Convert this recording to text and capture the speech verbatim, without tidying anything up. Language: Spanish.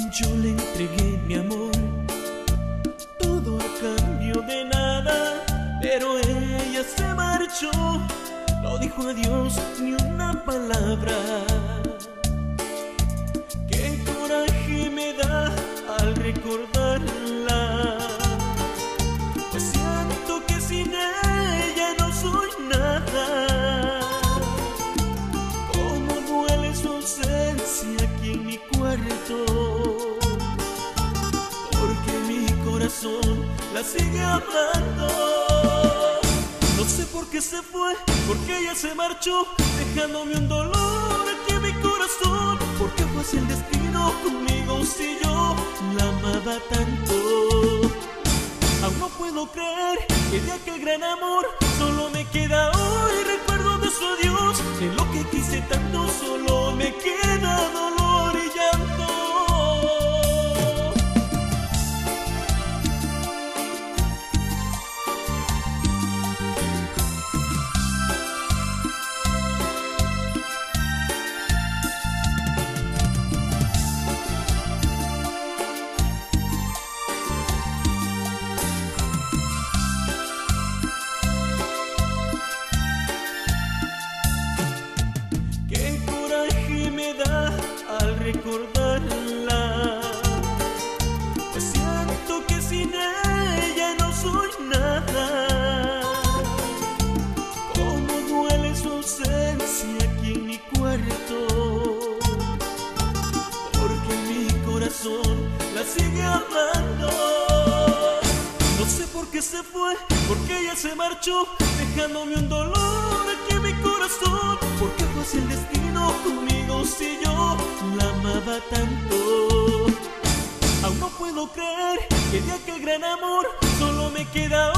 Yo le entregué mi amor, todo a cambio de nada, pero ella se marchó, no dijo adiós ni una palabra. Qué coraje me da al recordarla, pues siento que sin ella no soy nada. Cómo duele su ausencia aquí en mi cuarto, porque mi corazón la sigue amando. No sé por qué se fue, porque ella se marchó, dejándome un dolor aquí en mi corazón. Porque fue así el destino conmigo si yo la amaba tanto. Aún no puedo creer que de aquel gran amor solo me queda hoy recuerdo de su adiós. En lo que quise tanto solo me queda dolor y llanto. Al recordarla, pues siento que sin ella no soy nada. Cómo duele su ausencia aquí en mi cuarto, porque mi corazón la sigue amando. No sé por qué se fue, porque ella se marchó, dejándome un dolor aquí en mi corazón. Porque fue así el destino conmigo si yo la amaba tanto. Aún no puedo creer que de aquel gran amor solo me queda